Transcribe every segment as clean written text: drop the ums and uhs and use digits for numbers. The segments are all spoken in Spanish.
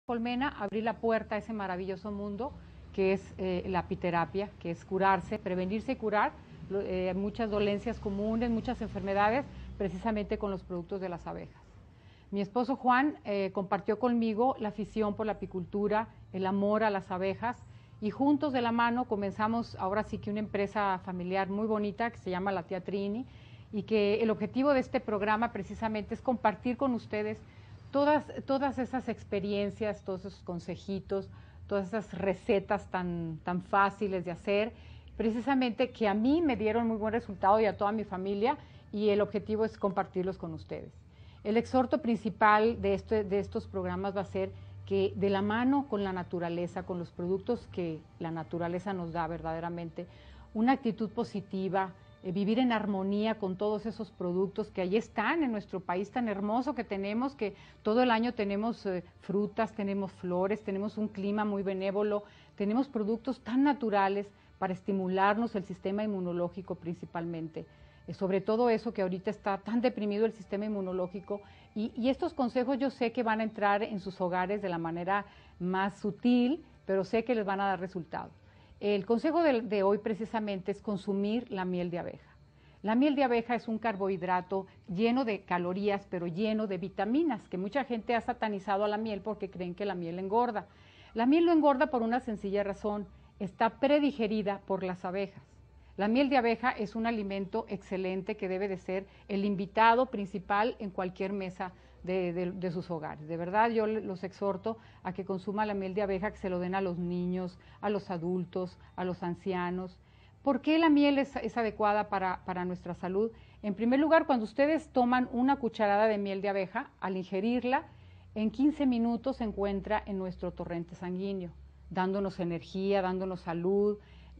colmena, abrir la puerta a ese maravilloso mundo que es la apiterapia, que es curarse, prevenirse y curar muchas dolencias comunes, muchas enfermedades, precisamente con los productos de las abejas. Mi esposo Juan compartió conmigo la afición por la apicultura, el amor a las abejas, y juntos de la mano comenzamos ahora sí que una empresa familiar muy bonita que se llama La Tía Trini, y que el objetivo de este programa precisamente es compartir con ustedes todas esas experiencias, todos esos consejitos, todas esas recetas tan fáciles de hacer, precisamente que a mí me dieron muy buen resultado y a toda mi familia, y el objetivo es compartirlos con ustedes. El exhorto principal de estos programas va a ser que de la mano con la naturaleza, con los productos que la naturaleza nos da verdaderamente, una actitud positiva, vivir en armonía con todos esos productos que ahí están en nuestro país tan hermoso que tenemos, que todo el año tenemos frutas, tenemos flores, tenemos un clima muy benévolo, tenemos productos tan naturales para estimularnos el sistema inmunológico principalmente. Sobre todo eso que ahorita está tan deprimido el sistema inmunológico, y estos consejos yo sé que van a entrar en sus hogares de la manera más sutil, pero sé que les van a dar resultado. El consejo de hoy precisamente es consumir la miel de abeja. La miel de abeja es un carbohidrato lleno de calorías, pero lleno de vitaminas, que mucha gente ha satanizado a la miel porque creen que la miel engorda. La miel no engorda por una sencilla razón: está predigerida por las abejas. La miel de abeja es un alimento excelente que debe de ser el invitado principal en cualquier mesa de sus hogares. De verdad, yo los exhorto a que consuman la miel de abeja, que se lo den a los niños, a los adultos, a los ancianos. ¿Por qué la miel es adecuada para nuestra salud? En primer lugar, cuando ustedes toman una cucharada de miel de abeja, al ingerirla, en 15 minutos se encuentra en nuestro torrente sanguíneo, dándonos energía, dándonos salud.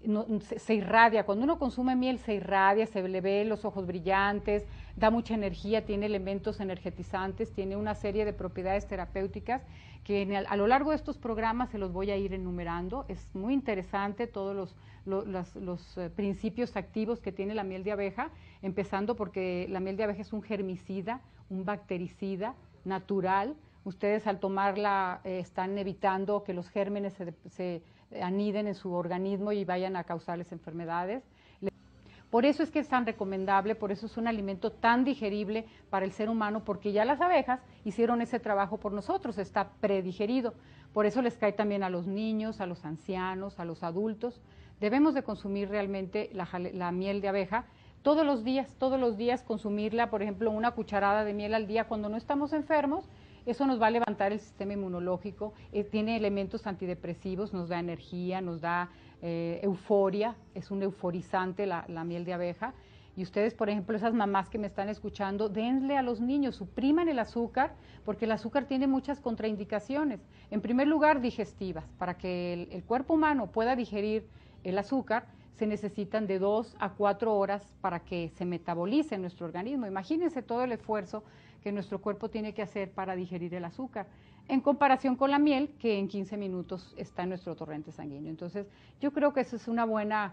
Se irradia, cuando uno consume miel se irradia, se le ve los ojos brillantes, da mucha energía, tiene elementos energetizantes, tiene una serie de propiedades terapéuticas que a lo largo de estos programas se los voy a ir enumerando. Es muy interesante todos los principios activos que tiene la miel de abeja, empezando porque la miel de abeja es un germicida, un bactericida natural. Ustedes al tomarla están evitando que los gérmenes se aniden en su organismo y vayan a causarles enfermedades. Por eso es que es tan recomendable, por eso es un alimento tan digerible para el ser humano, porque ya las abejas hicieron ese trabajo por nosotros, está predigerido. Por eso les cae también a los niños, a los ancianos, a los adultos. Debemos de consumir realmente la miel de abeja todos los días consumirla, por ejemplo, una cucharada de miel al día cuando no estamos enfermos. Eso nos va a levantar el sistema inmunológico, tiene elementos antidepresivos, nos da energía, nos da euforia, es un euforizante la miel de abeja. Y ustedes, por ejemplo, esas mamás que me están escuchando, denle a los niños, supriman el azúcar, porque el azúcar tiene muchas contraindicaciones. En primer lugar, digestivas. Para que el cuerpo humano pueda digerir el azúcar, se necesitan de 2 a 4 horas para que se metabolice en nuestro organismo. Imagínense todo el esfuerzo que nuestro cuerpo tiene que hacer para digerir el azúcar, en comparación con la miel, que en 15 minutos está en nuestro torrente sanguíneo. Entonces, yo creo que eso es un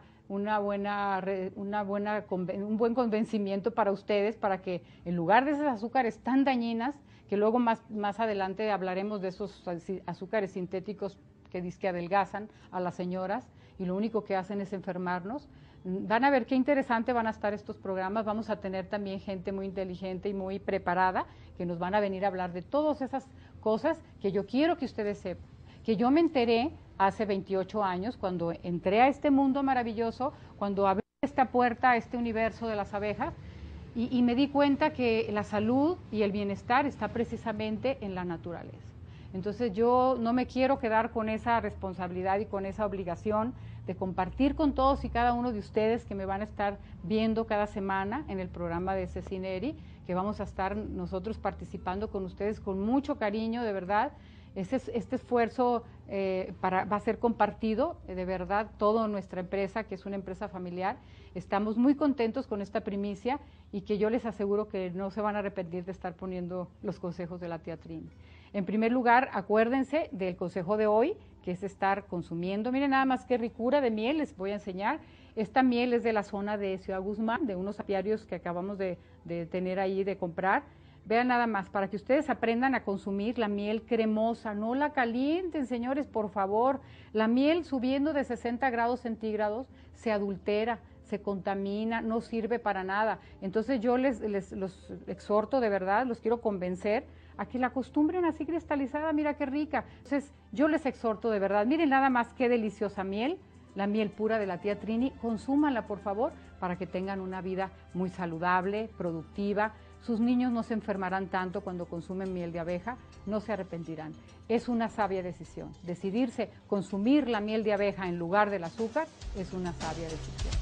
buen convencimiento para ustedes, para que en lugar de esas azúcares tan dañinas, que luego más adelante hablaremos de esos azúcares sintéticos que dizque adelgazan a las señoras y lo único que hacen es enfermarnos. Van a ver qué interesante van a estar estos programas. Vamos a tener también gente muy inteligente y muy preparada que nos van a venir a hablar de todas esas cosas que yo quiero que ustedes sepan. Que yo me enteré hace 28 años cuando entré a este mundo maravilloso, cuando abrí esta puerta a este universo de las abejas, y me di cuenta que la salud y el bienestar está precisamente en la naturaleza. Entonces yo no me quiero quedar con esa responsabilidad y con esa obligación de compartir con todos y cada uno de ustedes que me van a estar viendo cada semana en el programa de Cecineri, que vamos a estar nosotros participando con ustedes con mucho cariño, de verdad. Este esfuerzo va a ser compartido, de verdad, toda nuestra empresa, que es una empresa familiar. Estamos muy contentos con esta primicia y que yo les aseguro que no se van a arrepentir de estar poniendo los consejos de la tía Trini. En primer lugar, acuérdense del consejo de hoy, que es estar consumiendo. Miren nada más qué ricura de miel les voy a enseñar. Esta miel es de la zona de Ciudad Guzmán, de unos apiarios que acabamos de tener ahí de comprar. Vean nada más, para que ustedes aprendan a consumir la miel cremosa, no la calienten, señores, por favor. La miel subiendo de 60 grados centígrados se adultera, se contamina, no sirve para nada. Entonces yo los exhorto de verdad, los quiero convencer a que la acostumbren así cristalizada, mira qué rica. Entonces yo les exhorto de verdad, miren nada más qué deliciosa miel, la miel pura de la tía Trini, consúmanla por favor para que tengan una vida muy saludable, productiva. Sus niños no se enfermarán tanto cuando consumen miel de abeja, no se arrepentirán. Es una sabia decisión. Decidirse consumir la miel de abeja en lugar del azúcar es una sabia decisión.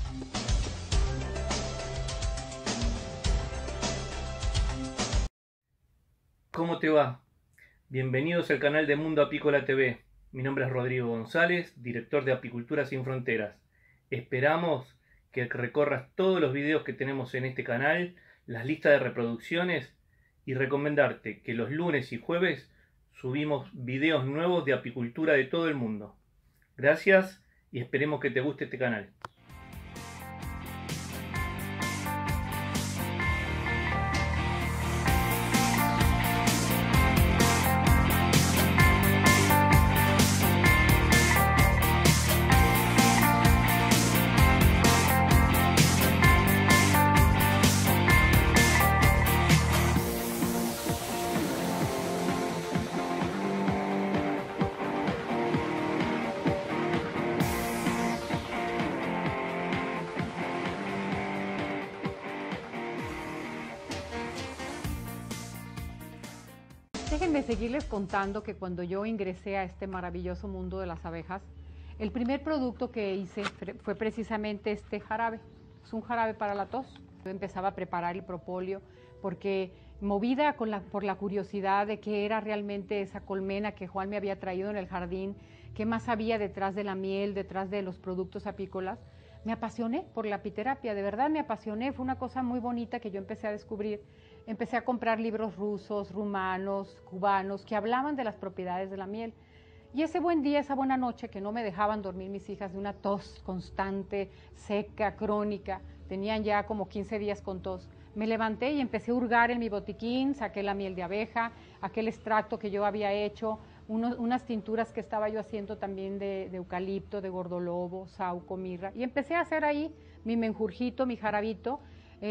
¿Cómo te va? Bienvenidos al canal de Mundo Apícola TV. Mi nombre es Rodrigo González, director de Apicultura Sin Fronteras. Esperamos que recorras todos los videos que tenemos en este canal, las listas de reproducciones y recomendarte que los lunes y jueves subimos videos nuevos de apicultura de todo el mundo. Gracias y esperemos que te guste este canal. Déjenme seguirles contando que cuando yo ingresé a este maravilloso mundo de las abejas, el primer producto que hice fue precisamente este jarabe. Es un jarabe para la tos. Yo empezaba a preparar el propóleo porque movida por la curiosidad de qué era realmente esa colmena que Juan me había traído en el jardín, qué más había detrás de la miel, detrás de los productos apícolas, me apasioné por la apiterapia, de verdad me apasioné, fue una cosa muy bonita que yo empecé a descubrir. Empecé a comprar libros rusos, rumanos, cubanos, que hablaban de las propiedades de la miel. Y ese buen día, esa buena noche, que no me dejaban dormir mis hijas de una tos constante, seca, crónica, tenían ya como 15 días con tos, me levanté y empecé a hurgar en mi botiquín, saqué la miel de abeja, aquel extracto que yo había hecho, unas tinturas que estaba yo haciendo también de eucalipto, de gordolobo, sauco, mirra, y empecé a hacer ahí mi menjurjito, mi jarabito.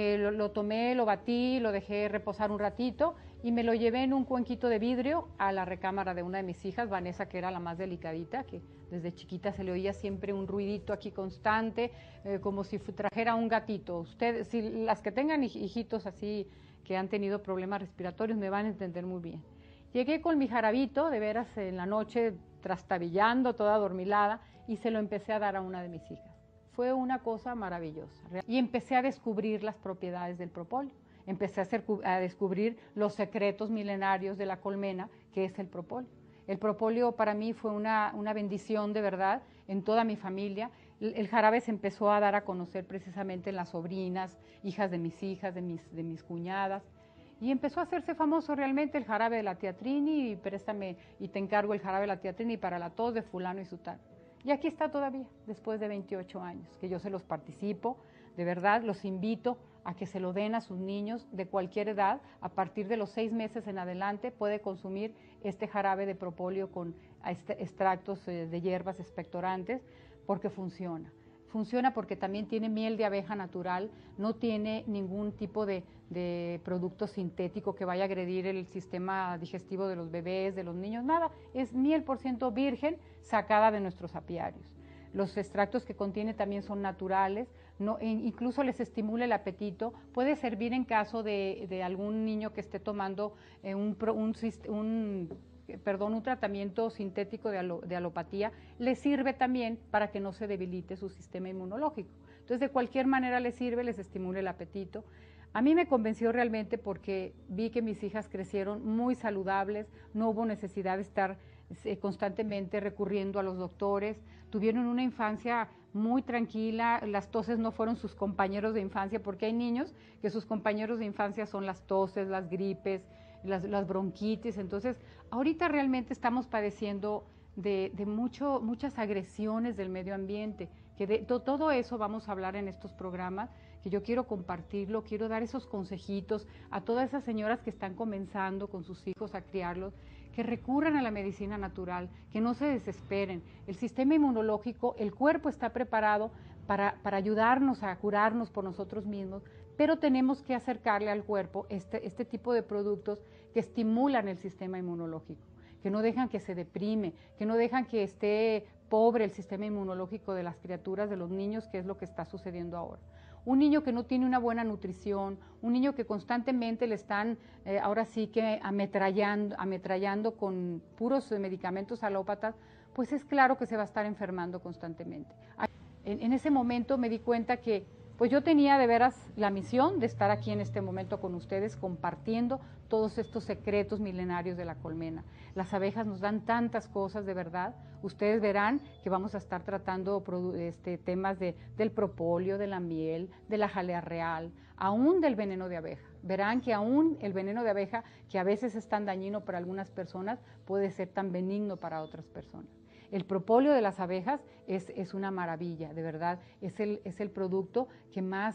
Lo tomé, lo batí, lo dejé reposar un ratito y me lo llevé en un cuenquito de vidrio a la recámara de una de mis hijas, Vanessa, que era la más delicadita, que desde chiquita se le oía siempre un ruidito aquí constante, como si trajera un gatito. Ustedes, si las que tengan hijitos así que han tenido problemas respiratorios me van a entender muy bien. Llegué con mi jarabito, de veras en la noche trastabillando, toda adormilada, y se lo empecé a dar a una de mis hijas. Fue una cosa maravillosa. Y empecé a descubrir las propiedades del propóleo. Empecé a descubrir los secretos milenarios de la colmena, que es el propóleo. El propóleo para mí fue una bendición de verdad en toda mi familia. El jarabe se empezó a dar a conocer precisamente en las sobrinas, hijas de mis hijas, de mis cuñadas. Y empezó a hacerse famoso realmente el jarabe de la tía Trini, y préstame y te encargo el jarabe de la tía Trini para la tos de fulano y sutano. Y aquí está todavía, después de 28 años, que yo se los participo. De verdad, los invito a que se lo den a sus niños de cualquier edad. A partir de los 6 meses en adelante puede consumir este jarabe de propóleo con extractos de hierbas expectorantes porque funciona. Funciona porque también tiene miel de abeja natural, no tiene ningún tipo de producto sintético que vaya a agredir el sistema digestivo de los bebés, de los niños, nada. Es miel % virgen sacada de nuestros apiarios. Los extractos que contiene también son naturales, incluso les estimula el apetito. Puede servir en caso de algún niño que esté tomando un tratamiento sintético de alopatía, le sirve también para que no se debilite su sistema inmunológico. Entonces, de cualquier manera les sirve, les estimula el apetito. A mí me convenció realmente porque vi que mis hijas crecieron muy saludables, no hubo necesidad de estar constantemente recurriendo a los doctores, tuvieron una infancia muy tranquila, las toses no fueron sus compañeros de infancia, porque hay niños que sus compañeros de infancia son las toses, las gripes, las bronquitis. Entonces, ahorita realmente estamos padeciendo de muchas agresiones del medio ambiente, que de todo eso vamos a hablar en estos programas, que yo quiero compartirlo, quiero dar esos consejitos a todas esas señoras que están comenzando con sus hijos a criarlos, que recurran a la medicina natural, que no se desesperen. El sistema inmunológico, el cuerpo está preparado para ayudarnos a curarnos por nosotros mismos, pero tenemos que acercarle al cuerpo este tipo de productos que estimulan el sistema inmunológico, que no dejan que se deprime, que no dejan que esté pobre el sistema inmunológico de las criaturas, de los niños, que es lo que está sucediendo ahora. Un niño que no tiene una buena nutrición, un niño que constantemente le están ahora sí que ametrallando con puros medicamentos alópatas, pues es claro que se va a estar enfermando constantemente. En ese momento me di cuenta que pues yo tenía de veras la misión de estar aquí en este momento con ustedes compartiendo todos estos secretos milenarios de la colmena. Las abejas nos dan tantas cosas, de verdad. Ustedes verán que vamos a estar tratando temas del propóleo, de la miel, de la jalea real, aún del veneno de abeja. Verán que aún el veneno de abeja, que a veces es tan dañino para algunas personas, puede ser tan benigno para otras personas. El propóleo de las abejas es una maravilla, de verdad, es el producto que más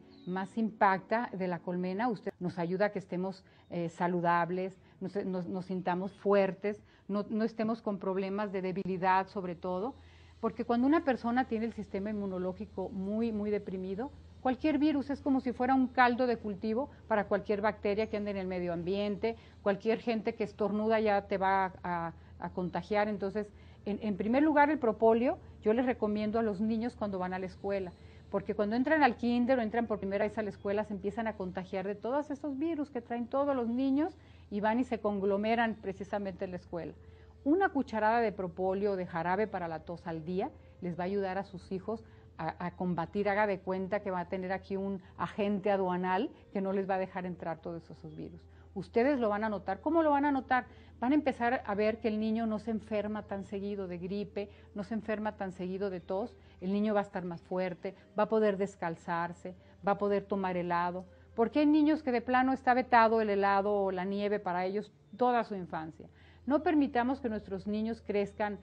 impacta de la colmena. Usted nos ayuda a que estemos saludables, nos sintamos fuertes, no estemos con problemas de debilidad sobre todo, porque cuando una persona tiene el sistema inmunológico muy, muy deprimido, cualquier virus es como si fuera un caldo de cultivo para cualquier bacteria que ande en el medio ambiente, cualquier gente que estornuda ya te va a contagiar. Entonces, en primer lugar, el propóleo yo les recomiendo a los niños cuando van a la escuela, porque cuando entran al kinder o entran por primera vez a la escuela se empiezan a contagiar de todos esos virus que traen todos los niños y van y se conglomeran precisamente en la escuela. Una cucharada de propóleo o de jarabe para la tos al día les va a ayudar a sus hijos a combatir. Haga de cuenta que va a tener aquí un agente aduanal que no les va a dejar entrar todos esos virus. Ustedes lo van a notar. ¿Cómo lo van a notar? Van a empezar a ver que el niño no se enferma tan seguido de gripe, no se enferma tan seguido de tos, el niño va a estar más fuerte, va a poder descalzarse, va a poder tomar helado, porque hay niños que de plano está vetado el helado o la nieve para ellos toda su infancia. No permitamos que nuestros niños crezcan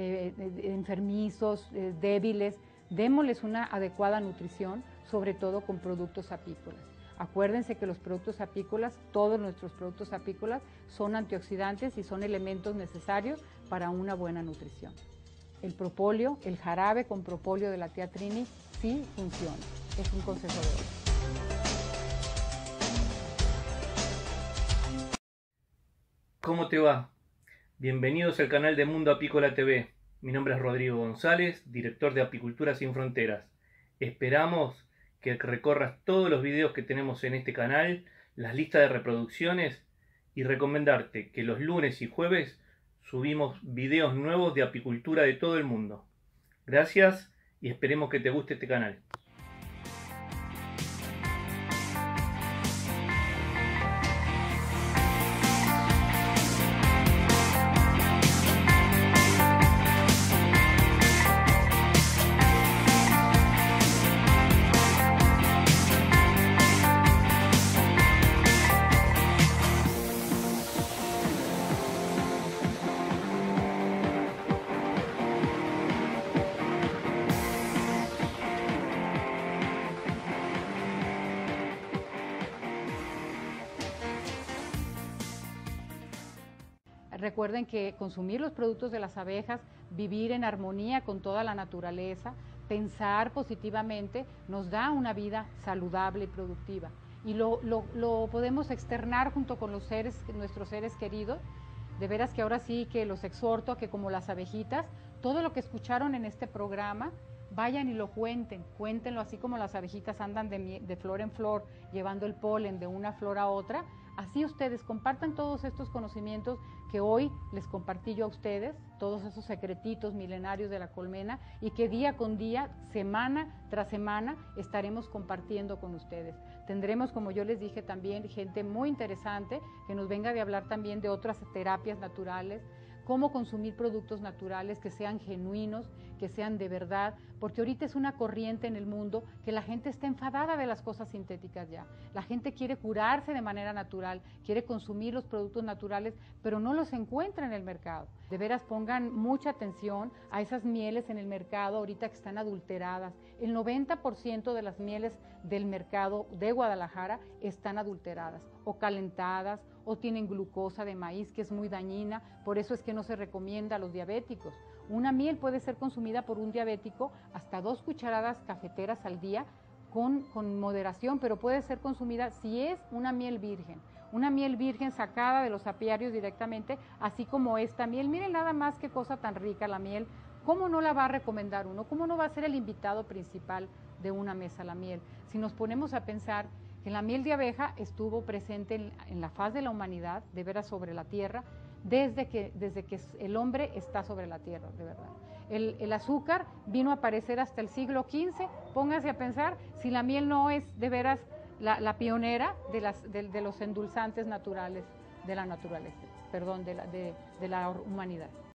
enfermizos, débiles, démosles una adecuada nutrición, sobre todo con productos apícolas. Acuérdense que los productos apícolas, todos nuestros productos apícolas, son antioxidantes y son elementos necesarios para una buena nutrición. El propóleo, el jarabe con propóleo de la tía Trini, sí funciona. Es un consejo de hoy. ¿Cómo te va? Bienvenidos al canal de Mundo Apícola TV. Mi nombre es Rodrigo González, director de Apicultura Sin Fronteras. Esperamos que recorras todos los videos que tenemos en este canal, las listas de reproducciones y recomendarte que los lunes y jueves subimos videos nuevos de apicultura de todo el mundo. Gracias y esperemos que te guste este canal. Recuerden que consumir los productos de las abejas, vivir en armonía con toda la naturaleza, pensar positivamente, nos da una vida saludable y productiva. Y lo podemos externar junto con nuestros seres queridos. De veras que ahora sí que los exhorto a que, como las abejitas, todo lo que escucharon en este programa, vayan y lo cuéntenlo así como las abejitas andan de flor en flor, llevando el polen de una flor a otra. Así ustedes compartan todos estos conocimientos que hoy les compartí yo a ustedes, todos esos secretitos milenarios de la colmena, y que día con día, semana tras semana, estaremos compartiendo con ustedes. Tendremos, como yo les dije también, gente muy interesante que nos venga de hablar también de otras terapias naturales, cómo consumir productos naturales que sean genuinos, que sean de verdad, porque ahorita es una corriente en el mundo que la gente está enfadada de las cosas sintéticas ya. La gente quiere curarse de manera natural, quiere consumir los productos naturales, pero no los encuentra en el mercado. De veras pongan mucha atención a esas mieles en el mercado ahorita que están adulteradas. El 90% de las mieles del mercado de Guadalajara están adulteradas o calentadas o tienen glucosa de maíz que es muy dañina, por eso es que no se recomienda a los diabéticos. Una miel puede ser consumida por un diabético hasta 2 cucharadas cafeteras al día con moderación, pero puede ser consumida si es una miel virgen sacada de los apiarios directamente, así como esta miel. Miren nada más qué cosa tan rica la miel. ¿Cómo no la va a recomendar uno? ¿Cómo no va a ser el invitado principal de una mesa la miel? Si nos ponemos a pensar que la miel de abeja estuvo presente en la faz de la humanidad, de veras sobre la tierra, desde que el hombre está sobre la tierra, de verdad. El azúcar vino a aparecer hasta el siglo XV, póngase a pensar si la miel no es de veras la pionera de los endulzantes naturales de la naturaleza, perdón, de la humanidad.